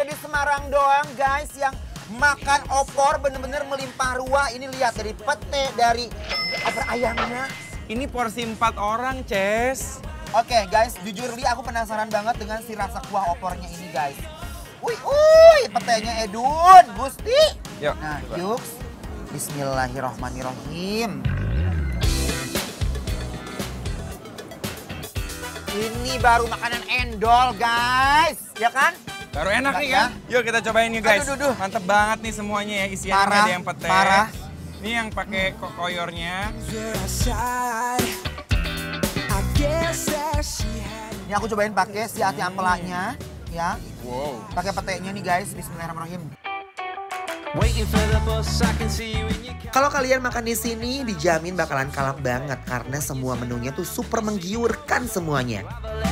ada di Semarang doang guys yang makan opor bener-bener melimpah ruah. Ini lihat dari pete, dari opor ayamnya. Ini porsi 4 orang, Ces. Oke guys, jujur Li aku penasaran banget dengan si rasa kuah opornya ini guys. Wih, petenya Edun, Gusti. Yuk, nah, coba. yuk. Bismillahirrohmanirrohim. Ini baru makanan endol guys, ya kan? Baru enak nih ya? kan? Yuk kita cobain nih guys. Aduh. Mantep banget nih semuanya ya, isiannya Parah, ada yang pete. parah. Ini yang pakai koyornya. Ini aku cobain pakai si ati ampelanya, ya. Wow. Pakai petenya nih guys, bismillahirrahmanirrahim. Kalau kalian makan di sini dijamin bakalan kalap banget karena semua menunya tuh super menggiurkan semuanya.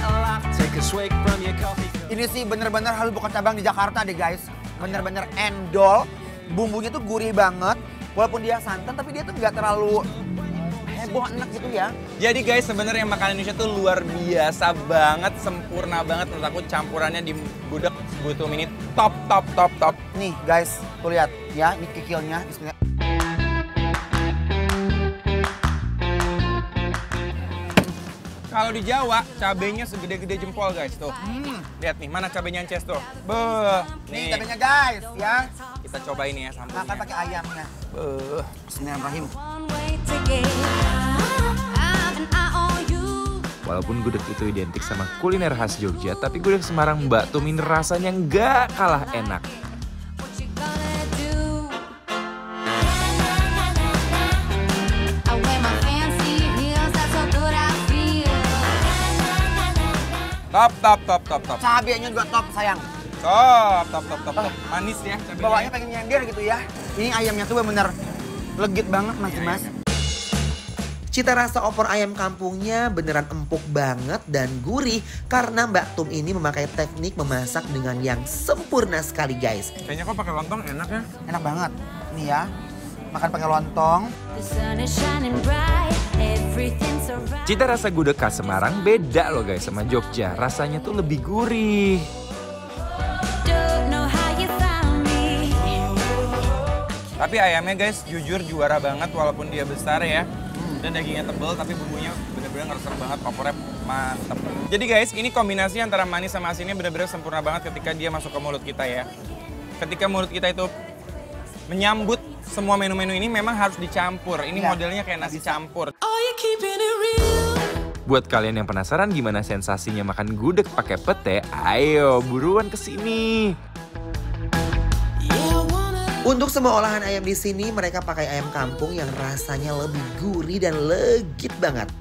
Ini sih bener-bener harus bukan cabang di Jakarta deh guys. Bener-bener endol, bumbunya tuh gurih banget. Walaupun dia santan tapi dia tuh nggak terlalu heboh enak gitu ya. Jadi guys sebenarnya makanan Indonesia tuh luar biasa banget, sempurna banget menurut aku, campurannya di gudeg Butum ini top. Nih guys, tuh lihat ya, ini kikilnya. Bismillah. Kalau di Jawa, cabenya segede-gede jempol guys tuh. Lihat nih, mana cabenya Ces tuh. Beuh. Nih cabenya guys ya. Kita cobain nih ya sambelnya. Makan pakai ayamnya. Beuh. Bismillahirrahmanirrahim. Walaupun gudeg itu identik sama kuliner khas Jogja, tapi gudeg Semarang Mbak Tum ini rasanya nggak kalah enak. Top. Cabenya juga top sayang. Top. Manis ya cabenya. Bawahnya pengen nyender gitu ya. Ini ayamnya tuh bener legit banget mas. Cita rasa opor ayam kampungnya beneran empuk banget dan gurih karena Mbak Tum ini memakai teknik memasak dengan yang sempurna sekali guys. Kayaknya kok pakai lontong enak ya? Enak banget. Nih ya, makan pakai lontong. Cita rasa gudeg khas Semarang beda loh guys sama Jogja. Rasanya tuh lebih gurih. Tapi ayamnya guys jujur juara banget walaupun dia besar ya. Dan dagingnya tebel tapi bumbunya bener-bener ngeresep banget, opornya mantep. Jadi guys, ini kombinasi antara manis sama asinnya bener-bener sempurna banget ketika dia masuk ke mulut kita ya. Ketika mulut kita itu menyambut semua menu-menu ini memang harus dicampur. Ini modelnya kayak nasi campur. Buat kalian yang penasaran gimana sensasinya makan gudeg pakai pete, ayo buruan kesini. Untuk semua olahan ayam di sini mereka pakai ayam kampung yang rasanya lebih gurih dan legit banget.